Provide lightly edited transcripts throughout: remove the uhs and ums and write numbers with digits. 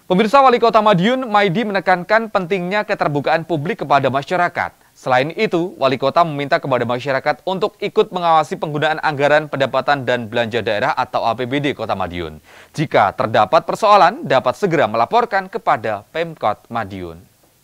Pemirsa, Wali Kota Madiun, Maidi, menekankan pentingnya keterbukaan publik kepada masyarakat. Selain itu, Wali Kota meminta kepada masyarakat untuk ikut mengawasi penggunaan anggaran pendapatan dan belanja daerah atau APBD Kota Madiun. Jika terdapat persoalan, dapat segera melaporkan kepada Pemkot Madiun.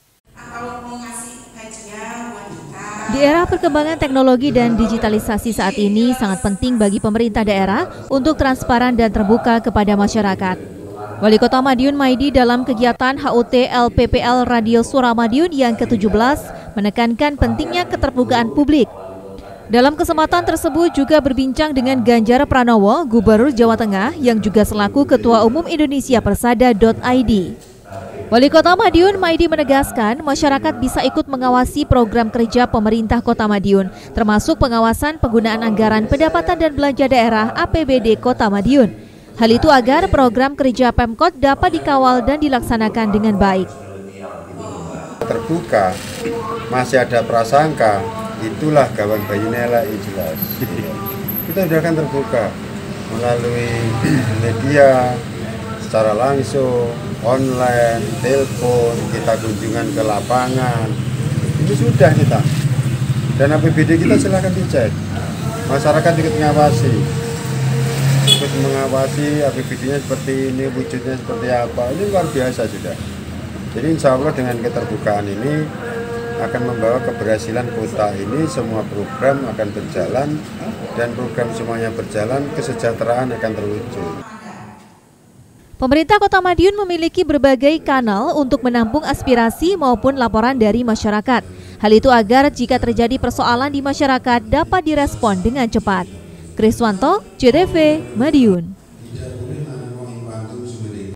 Di era perkembangan teknologi dan digitalisasi saat ini, sangat penting bagi pemerintah daerah untuk transparan dan terbuka kepada masyarakat. Wali Kota Madiun Maidi dalam kegiatan HUT LPPL Radio Suara Madiun yang ke-17 menekankan pentingnya keterbukaan publik. Dalam kesempatan tersebut juga berbincang dengan Ganjar Pranowo, Gubernur Jawa Tengah yang juga selaku Ketua Umum Indonesia Persada.id. Wali Kota Madiun Maidi menegaskan masyarakat bisa ikut mengawasi program kerja pemerintah Kota Madiun, termasuk pengawasan penggunaan anggaran pendapatan dan belanja daerah APBD Kota Madiun. Hal itu agar program kerja Pemkot dapat dikawal dan dilaksanakan dengan baik. Terbuka, masih ada prasangka, itulah kawan bayunela jelas. Kita sudah akan terbuka melalui media, secara langsung, online, telepon, kita kunjungan ke lapangan. Itu sudah kita. Dan APBD kita silakan dicek. Masyarakat ikut mengawasi. Ikut mengawasi APBD-nya seperti ini, wujudnya seperti apa, ini luar biasa sudah. Jadi insya Allah dengan keterbukaan ini akan membawa keberhasilan kota ini, semua program akan berjalan, dan program semuanya berjalan, kesejahteraan akan terwujud. Pemerintah Kota Madiun memiliki berbagai kanal untuk menampung aspirasi maupun laporan dari masyarakat. Hal itu agar jika terjadi persoalan di masyarakat dapat direspon dengan cepat. Kriswanto, JTV, Madiun.